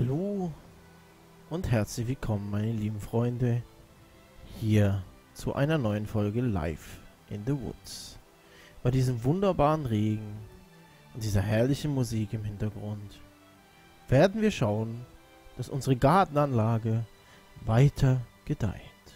Hallo und herzlich willkommen, meine lieben Freunde, hier zu einer neuen Folge Live in the Woods. Bei diesem wunderbaren Regen und dieser herrlichen Musik im Hintergrund werden wir schauen, dass unsere Gartenanlage weiter gedeiht.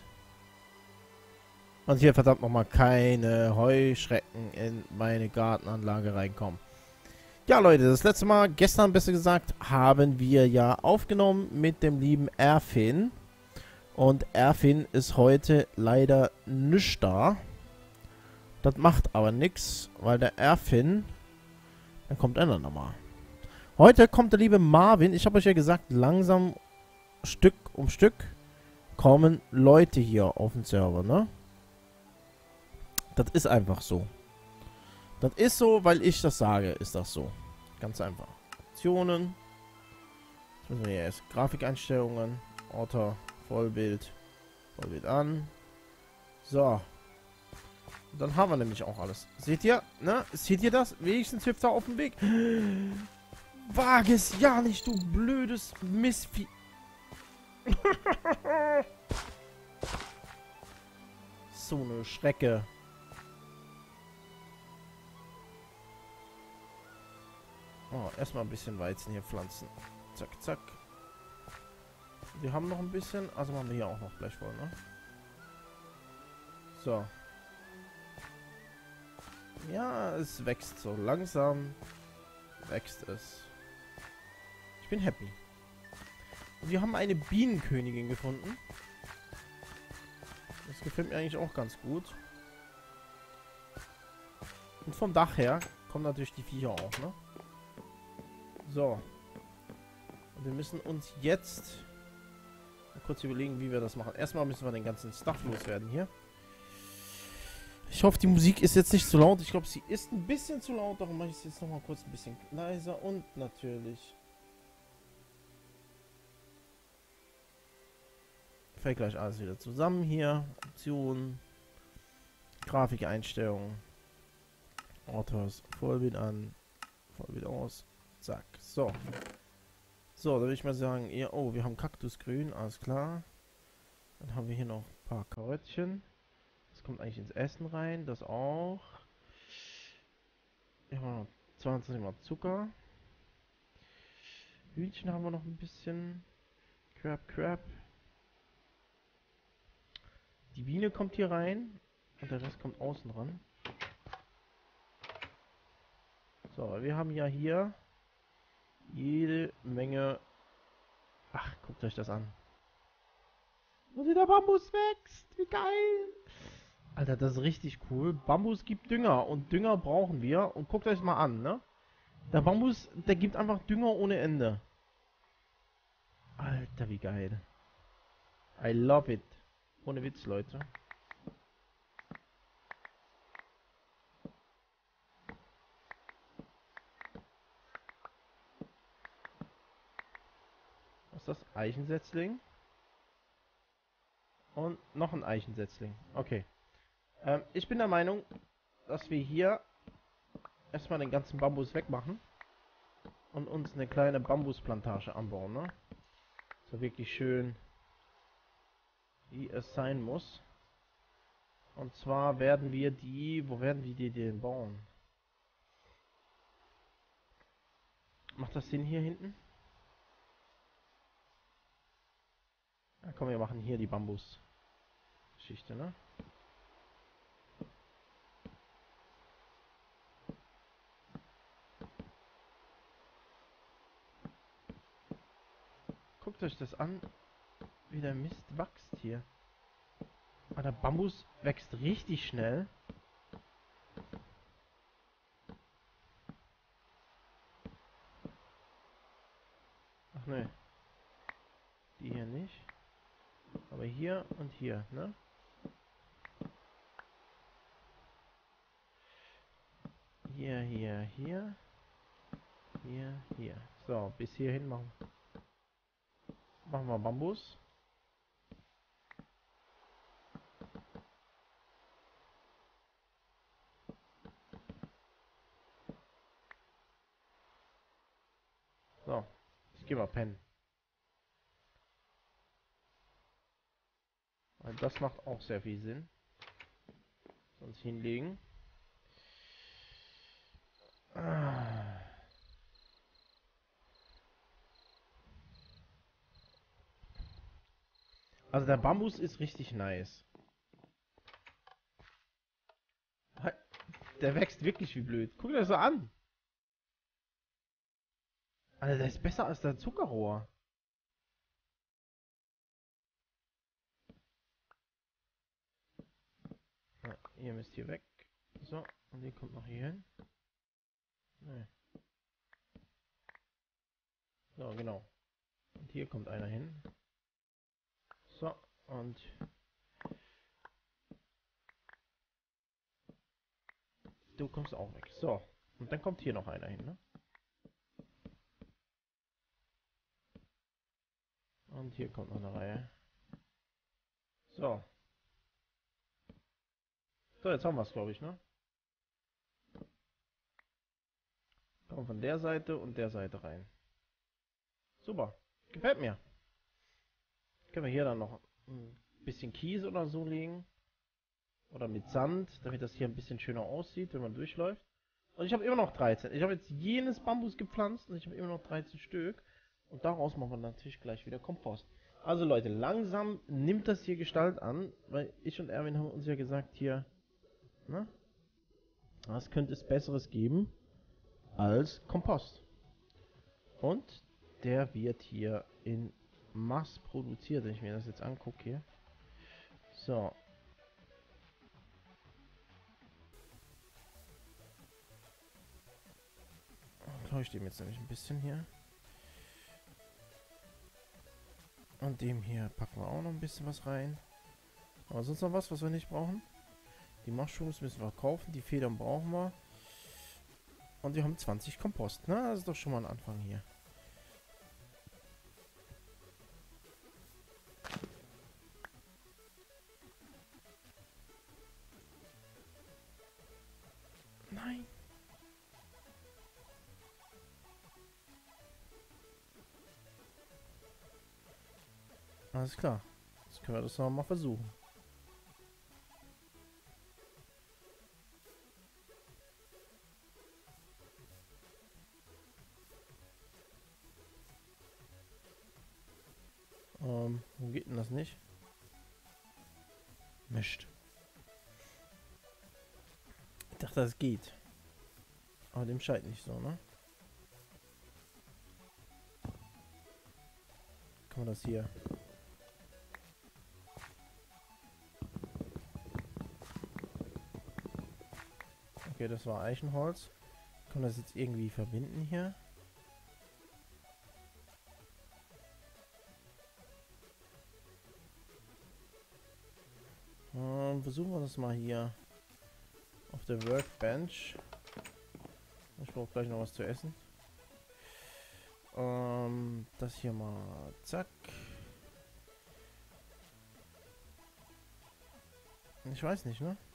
Und hier verdammt nochmal keine Heuschrecken in meine Gartenanlage reinkommen. Ja, Leute, das letzte Mal, gestern besser gesagt, haben wir ja aufgenommen mit dem lieben Erfin. Und Erfin ist heute leider nicht da. Das macht aber nichts, weil der Erfin, dann kommt er dann nochmal. Heute kommt der liebe Marvin. Ich habe euch ja gesagt, langsam Stück um Stück kommen Leute hier auf den Server, ne? Das ist einfach so. Das ist so, weil ich das sage, ist das so. Ganz einfach. Optionen. Jetzt müssen wir hier erst Grafikeinstellungen. Auto, Vollbild. Vollbild an. So. Und dann haben wir nämlich auch alles. Seht ihr? Ne? Seht ihr das? Wenigstens hüpft er auf dem Weg. Wage es ja nicht, du blödes Mistvieh. So eine Schrecke. Oh, erstmal ein bisschen Weizen hier pflanzen. Zack, zack. Wir haben noch ein bisschen. Also machen wir hier auch noch gleich voll, ne? So. Ja, es wächst so langsam. Wächst es. Ich bin happy. Und wir haben eine Bienenkönigin gefunden. Das gefällt mir eigentlich auch ganz gut. Und vom Dach her kommen natürlich die Viecher auch, ne? So. Und wir müssen uns jetzt mal kurz überlegen, wie wir das machen. Erstmal müssen wir den ganzen Stuff loswerden hier. Ich hoffe, die Musik ist jetzt nicht zu laut. Ich glaube, sie ist ein bisschen zu laut. Darum mache ich es jetzt nochmal kurz ein bisschen leiser. Und natürlich fällt gleich alles wieder zusammen hier. Optionen, Grafikeinstellungen, Autos, Vollbild an, Vollbild aus. Zack. So. So, da würde ich mal sagen, ja, oh, wir haben Kaktusgrün, alles klar. Dann haben wir hier noch ein paar Karottchen. Das kommt eigentlich ins Essen rein, das auch. Ja, 20 mal Zucker. Hühnchen haben wir noch ein bisschen. Crab, Crab. Die Biene kommt hier rein. Und der Rest kommt außen ran. So, wir haben ja hier jede Menge. Ach, guckt euch das an. Und der Bambus wächst. Wie geil. Alter, das ist richtig cool. Bambus gibt Dünger. Und Dünger brauchen wir. Und guckt euch mal an, ne? Der Bambus, der gibt einfach Dünger ohne Ende. Alter, wie geil. I love it. Ohne Witz, Leute. Was ist das? Eichensetzling. Und noch ein Eichensetzling. Okay. Ich bin der Meinung, dass wir hier erstmal den ganzen Bambus wegmachen. Und uns eine kleine Bambusplantage anbauen, ne? So wirklich schön, wie es sein muss. Und zwar werden wir die... Wo werden wir die denn bauen? Macht das Sinn hier hinten? Ja, komm, wir machen hier die Bambus-Geschichte, ne? Guckt euch das an, wie der Mist wächst hier. Aber der Bambus wächst richtig schnell. Ach ne. Die hier nicht. Aber hier und hier, ne? Hier, hier, hier. Hier, hier. So, bis hierhin machen wir Bambus. So, ich gehe mal pennen. Weil das macht auch sehr viel Sinn. Sonst hinlegen. Also der Bambus ist richtig nice. Der wächst wirklich wie blöd. Guck dir das so an. Alter, der ist besser als der Zuckerrohr. Ja, ihr müsst hier weg. So, und ihr kommt noch hier hin. Nee. So, genau. Und hier kommt einer hin. So, und du kommst auch weg. So, und dann kommt hier noch einer hin, ne? Und hier kommt noch eine Reihe. So. So, jetzt haben wir es, glaube ich, ne? Kommen von der Seite und der Seite rein. Super. Gefällt mir. Können wir hier dann noch ein bisschen Kies oder so legen. Oder mit Sand, damit das hier ein bisschen schöner aussieht, wenn man durchläuft. Und ich habe immer noch 13. Ich habe jetzt jenes Bambus gepflanzt und ich habe immer noch 13 Stück. Und daraus machen wir natürlich gleich wieder Kompost. Also Leute, langsam nimmt das hier Gestalt an, weil ich und Erwin haben uns ja gesagt hier, ne? Was könnte es Besseres geben als Kompost? Und der wird hier in Mass produziert, wenn ich mir das jetzt angucke hier. So. Leuchte ihm jetzt nämlich ein bisschen hier. Und dem hier packen wir auch noch ein bisschen was rein. Aber sonst noch was wir nicht brauchen? Die Mushrooms müssen wir kaufen, die Federn brauchen wir. Und wir haben 20 Kompost. Na, das ist doch schon mal ein Anfang hier. Nein. Alles klar. Jetzt können wir das noch mal versuchen. Wo geht denn das nicht? Mist. Ich dachte, das geht. Aber dem scheint nicht so, ne? Kann man das hier... Okay, das war Eichenholz. Kann man das jetzt irgendwie verbinden hier? Versuchen wir das mal hier auf der Workbench. Ich brauche gleich noch was zu essen. Das hier mal. Zack. Ich weiß nicht, ne?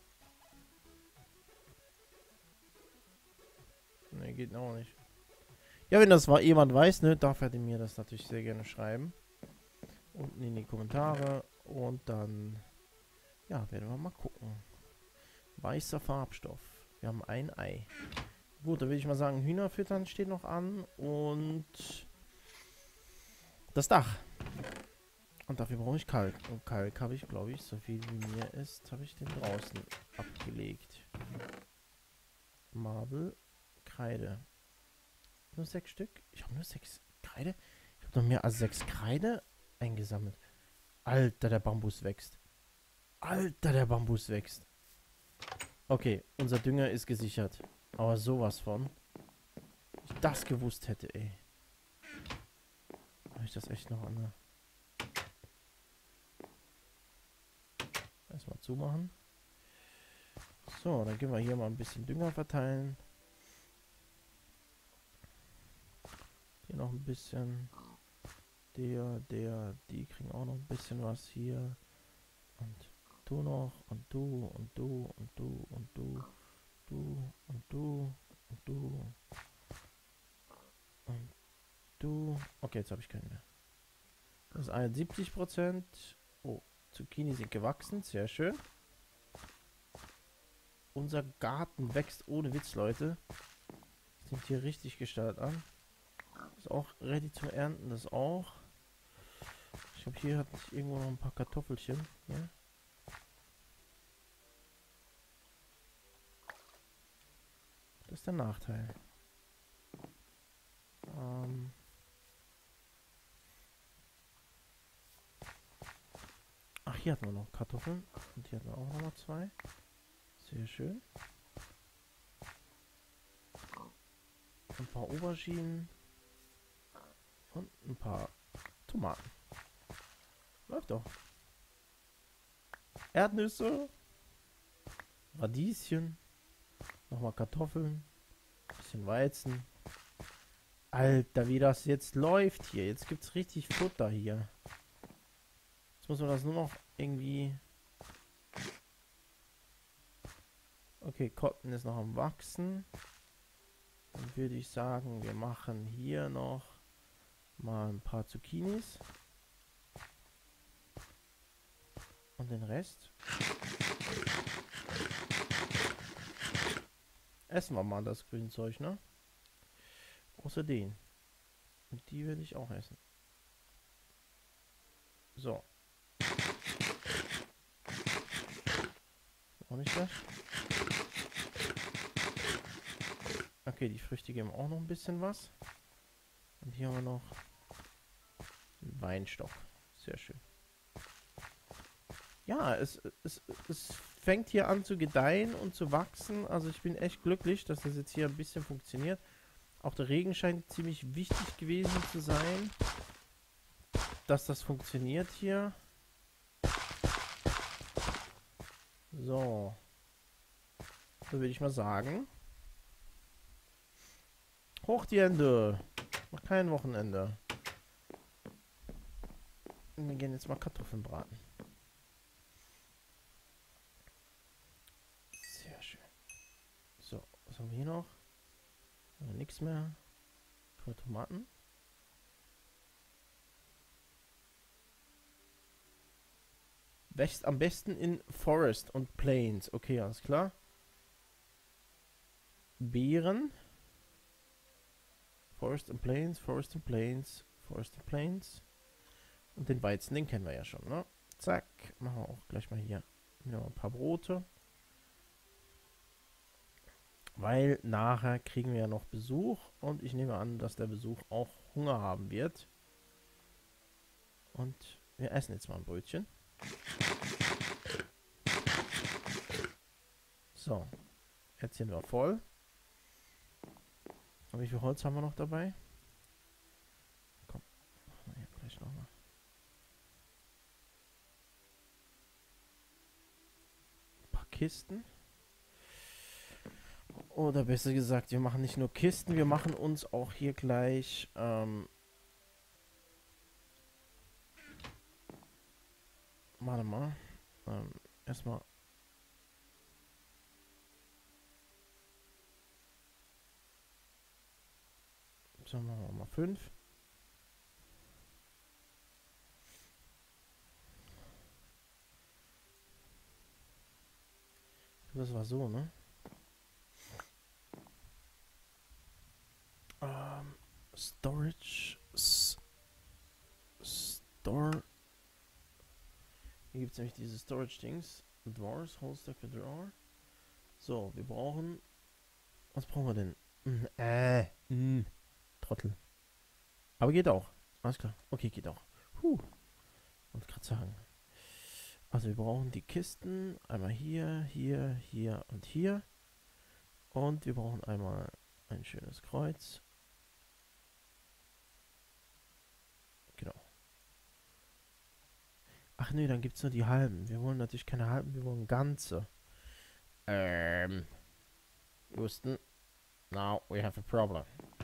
Ne, geht auch nicht. Ja, wenn das jemand weiß, ne, darf er mir das natürlich sehr gerne schreiben. Unten in die Kommentare. Und dann, ja, werden wir mal gucken. Weißer Farbstoff. Wir haben ein Ei. Gut, dann würde ich mal sagen, Hühner füttern steht noch an. Und das Dach. Und dafür brauche ich Kalk. Und Kalk habe ich, glaube ich, so viel wie mir ist, habe ich den draußen abgelegt. Marble, Kreide. Nur 6 Stück? Ich habe nur 6 Kreide? Ich habe noch mehr als 6 Kreide eingesammelt. Alter, der Bambus wächst. Alter, der Bambus wächst. Okay, unser Dünger ist gesichert. Aber sowas von. Wenn ich das gewusst hätte, ey. Habe ich das echt noch an. Erstmal zumachen. So, dann gehen wir hier mal ein bisschen Dünger verteilen. Hier noch ein bisschen. Die kriegen auch noch ein bisschen was hier. Und du noch. Und du. Und du. Und du. Und du. Du. Und du. Und du. Und du. Okay, jetzt habe ich keinen mehr. Das ist 71%. Oh, Zucchini sind gewachsen, sehr schön. Unser Garten wächst ohne Witz, Leute. Sieht hier richtig gestaltet an. Ist auch ready zum Ernten, das auch. Ich glaube, hier hatte ich irgendwo noch ein paar Kartoffelchen. Ja. Das ist der Nachteil. Ach, hier hatten wir noch Kartoffeln. Und hier hatten wir auch noch mal 2. Sehr schön. Ein paar Auberginen. Und ein paar Tomaten. Läuft doch. Erdnüsse. Radieschen. Nochmal Kartoffeln. Bisschen Weizen. Alter, wie das jetzt läuft hier. Jetzt gibt es richtig Futter hier. Jetzt muss man das nur noch irgendwie... Okay, Cotton ist noch am Wachsen. Dann würde ich sagen, wir machen hier noch mal ein paar Zucchinis. Und den Rest essen wir mal, das Grünzeug, ne? Außer den. Und die will ich auch essen. So. Auch nicht das. Okay, die Früchte geben auch noch ein bisschen was. Und hier haben wir noch einen Weinstock. Sehr schön. Ja, es fängt hier an zu gedeihen und zu wachsen. Also ich bin echt glücklich, dass das jetzt hier ein bisschen funktioniert. Auch der Regen scheint ziemlich wichtig gewesen zu sein, dass das funktioniert hier. So. So würde ich mal sagen. Hoch die Hände. Mach kein Wochenende. Und wir gehen jetzt mal Kartoffeln braten. Sehr schön. So, was haben wir hier noch? Nichts mehr. Für Tomaten. Wächst am besten in Forest und Plains. Okay, alles klar. Beeren. Forest and Plains, Forest and Plains, Forest and Plains. Und den Weizen, den kennen wir ja schon, ne? Zack. Machen wir auch gleich mal hier ein paar Brote. Weil nachher kriegen wir ja noch Besuch. Und ich nehme an, dass der Besuch auch Hunger haben wird. Und wir essen jetzt mal ein Brötchen. So. Jetzt sind wir voll. Und wie viel Holz haben wir noch dabei? Komm, machen wir hier gleich nochmal. Ein paar Kisten. Oder besser gesagt, wir machen nicht nur Kisten, wir machen uns auch hier gleich warte mal. Erstmal. So, machen wir mal 5. Das war so, ne? Storage. Store. Hier gibt es nämlich diese Storage-Dings. Drawers, Holster für Drawer. So, wir brauchen. Was brauchen wir denn? Trottel. Aber geht auch. Alles klar. Okay, geht auch. Wollte gerade sagen. Also wir brauchen die Kisten. Einmal hier, hier, hier und hier. Und wir brauchen einmal ein schönes Kreuz. Genau. Ach nee, dann gibt es nur die halben. Wir wollen natürlich keine halben, wir wollen ganze. Houston. Now we have a problem.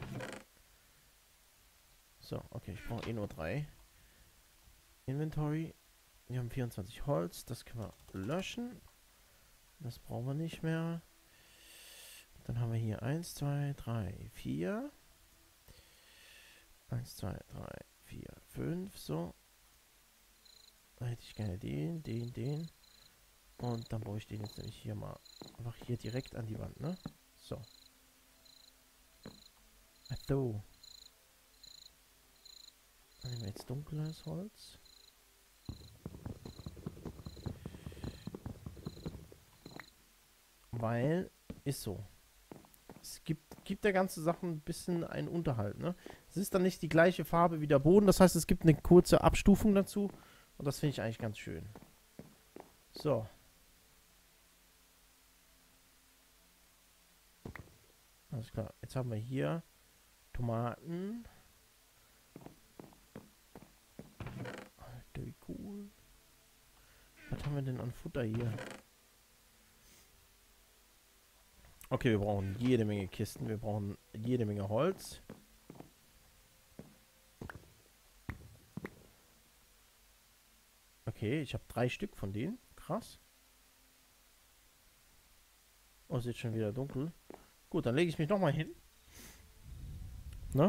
So, okay, ich brauche eh nur 3. Inventory. Wir haben 24 Holz. Das können wir löschen. Das brauchen wir nicht mehr. Dann haben wir hier 1, 2, 3, 4. 1, 2, 3, 4, 5. So. Da hätte ich gerne den. Und dann baue ich den jetzt nämlich hier mal einfach hier direkt an die Wand, ne? So. Ach so. Dann nehmen wir jetzt dunkles Holz. Weil, ist so. Es gibt der ganzen Sache ein bisschen einen Unterhalt, ne? Es ist dann nicht die gleiche Farbe wie der Boden, das heißt, es gibt eine kurze Abstufung dazu. Und das finde ich eigentlich ganz schön. So. Alles klar. Jetzt haben wir hier Tomaten. Alter, wie cool. Was haben wir denn an Futter hier? Okay, wir brauchen jede Menge Kisten. Wir brauchen jede Menge Holz. Okay, ich habe 3 Stück von denen. Krass. Oh, es ist schon wieder dunkel. Gut, dann lege ich mich nochmal hin. Ne?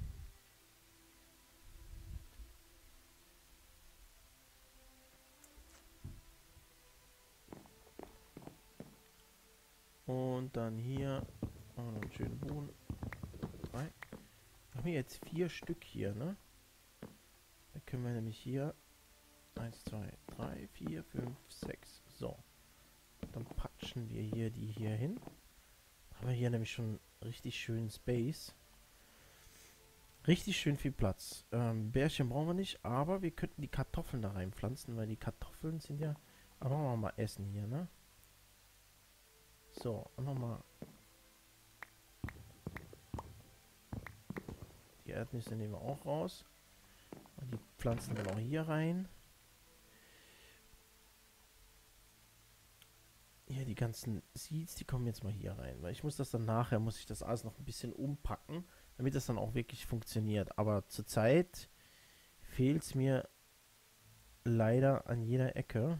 Und dann hier noch einen schönen Boden. 3. Wir haben hier jetzt 4 Stück hier, ne? Da können wir nämlich hier 1, 2, 3, 4, 5, 6. So. Dann patschen wir hier die hier hin. Haben wir hier nämlich schon richtig schönen Space. Richtig schön viel Platz. Bärchen brauchen wir nicht, aber wir könnten die Kartoffeln da reinpflanzen, weil die Kartoffeln sind ja... Aber machen wir mal Essen hier, ne? So, und nochmal... Die Erdnüsse nehmen wir auch raus. Und die pflanzen wir noch hier rein. Hier die ganzen Seeds, die kommen jetzt mal hier rein. Weil ich muss das dann nachher, muss ich das alles noch ein bisschen umpacken, damit das dann auch wirklich funktioniert. Aber zurzeit fehlt es mir leider an jeder Ecke.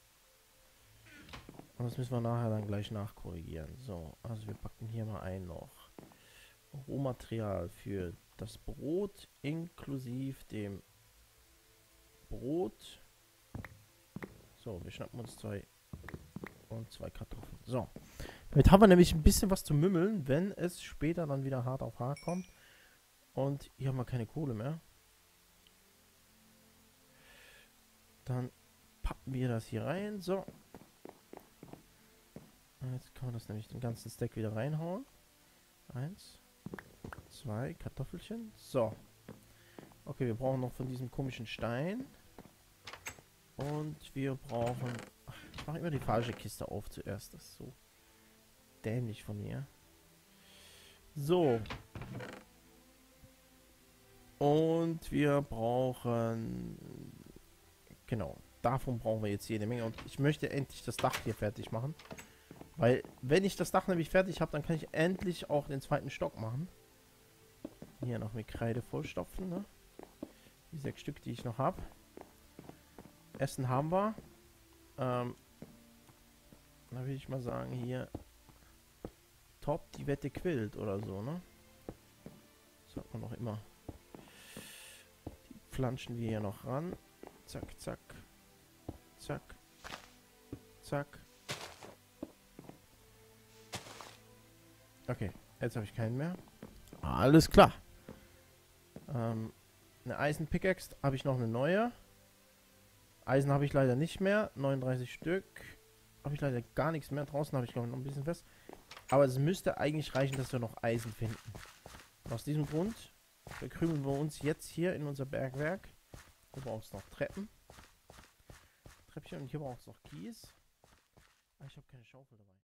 Und das müssen wir nachher dann gleich nachkorrigieren. So, also wir packen hier mal ein noch Rohmaterial für das Brot inklusive dem Brot. So, wir schnappen uns 2 und 2 Kartoffeln. So, damit haben wir nämlich ein bisschen was zu mümmeln, wenn es später dann wieder hart auf hart kommt. Und hier haben wir keine Kohle mehr. Dann packen wir das hier rein. So. Jetzt kann man das nämlich den ganzen Stack wieder reinhauen. 1, 2 Kartoffelchen. So. Okay, wir brauchen noch von diesem komischen Stein. Und wir brauchen... Ach, ich mache immer die falsche Kiste auf zuerst. Das ist so dämlich von mir. So. Und wir brauchen... Genau. Davon brauchen wir jetzt jede Menge. Und ich möchte endlich das Dach hier fertig machen. Weil, wenn ich das Dach nämlich fertig habe, dann kann ich endlich auch den 2. Stock machen. Hier noch mit Kreide vollstopfen, ne? Die 6 Stück, die ich noch habe. Essen haben wir. Da würde ich mal sagen, hier top, die Wette quillt oder so, ne? Sagt man noch immer. Die flanschen wir hier noch ran. Zack, zack. Zack. Zack. Okay, jetzt habe ich keinen mehr. Alles klar. Eine Eisen-Pickaxe habe ich noch eine neue. Eisen habe ich leider nicht mehr. 39 Stück. Habe ich leider gar nichts mehr. Draußen habe ich, glaube ich, noch ein bisschen fest. Aber es müsste eigentlich reichen, dass wir noch Eisen finden. Und aus diesem Grund verkrümeln wir uns jetzt hier in unser Bergwerk. Hier braucht es noch Treppen. Treppchen und hier braucht es noch Kies. Aber ich habe keine Schaufel dabei.